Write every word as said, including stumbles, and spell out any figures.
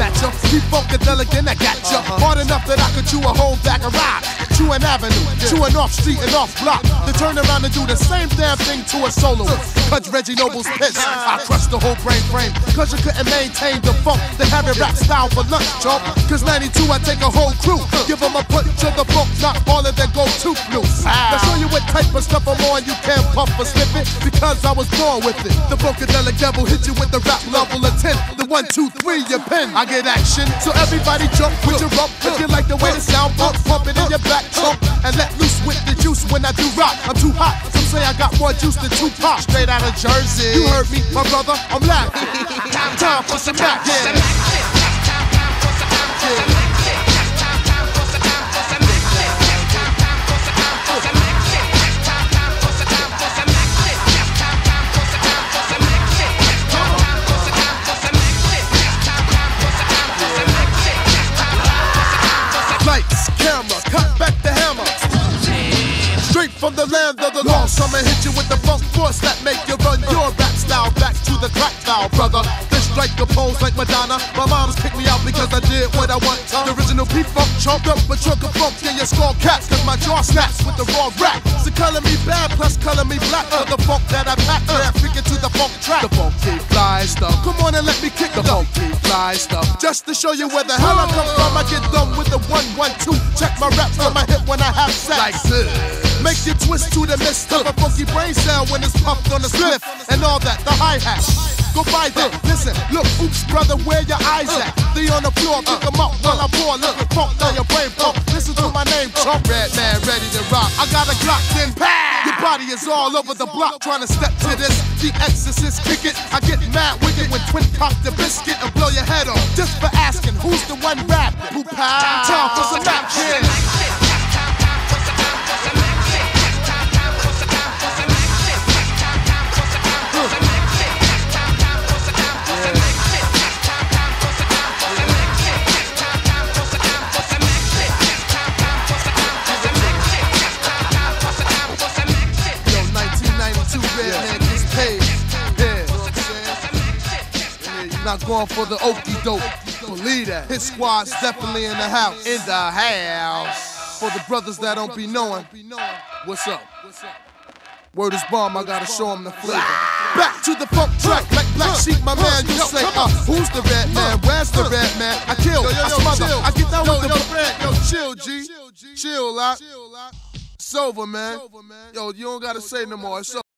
snatcher. Keep funkadelic and I got ya. Uh-huh. Hard enough that I could chew a whole bag of ride. Chew an avenue, yeah. Chew an off street and off block. Then turn around and do the same damn thing to a soloist. Cause Reggie Noble's pissed. I crushed the whole brain frame. Cause you couldn't maintain the funk. They have it rap style for lunch, chump. Cause ninety-two I take a whole crew. Give them a punch to the funk, not all of their go-to blues. Now show you what type of stuff I'm on. You can't puff or slip it because I was born with it. The funkadelic devil hit you with the rap level of ten. The one, two, three, your pen. I get action, so everybody jump with your rump. If you like the way the sound bump, pump it in your back trunk and let loose with the juice when I do rock. I'm too hot. Some say I got more juice than Tupac. Straight out of Jersey. You heard me, my brother. I'm laughing. Time for some back, yeah. Lights, camera, cut back the hammer. Straight from the land of the lost. I'ma hit you with the funk force that make you run your rap style back to the crack style, brother. This strike a pose like Madonna. My mom's kicked me out because I did what I want. The original P-Funk chomped up a trunk of funk in your skull caps. Cause my jaw snaps with the raw rap. So color me bad plus color me black for the funk that I pack. Yeah, freaking to the funk track. The funky fly stuff. Come on and let me kick the funky fly stuff. Just to show you where the hell I come from, I get done with the one, one, two. Check my raps on my hip when I have sex. Like this. Make you twist to the mist of a funky brain cell when it's puffed on the spliff and all that, the hi-hat. Go by that, listen, look, oops, brother, where your eyes at? They on the floor, pick them up while I pour, look at funk, now your brain pump. Listen to my name, Trump, red man, ready to rock. I got a Glock, then pow! Your body is all over the block, trying to step to this. The Exorcist, kick it. I get mad wicked when twin cock the biscuit and blow your head off. Just for asking, who's the one rapping? Who pow? Time for some action. Not going for the okie doke. Believe that. His squad's definitely in the house. In the house. For the brothers that don't be knowing. What's up? Word is bomb, I gotta show them the flavor. Back to the funk track, like Black Sheep, my man. You say, uh, who's the red man? Where's the red man? I kill, I smother, I get down with the red. Yo, chill, G. Chill, lot. It's over, man. Yo, you don't gotta say no more. It's over.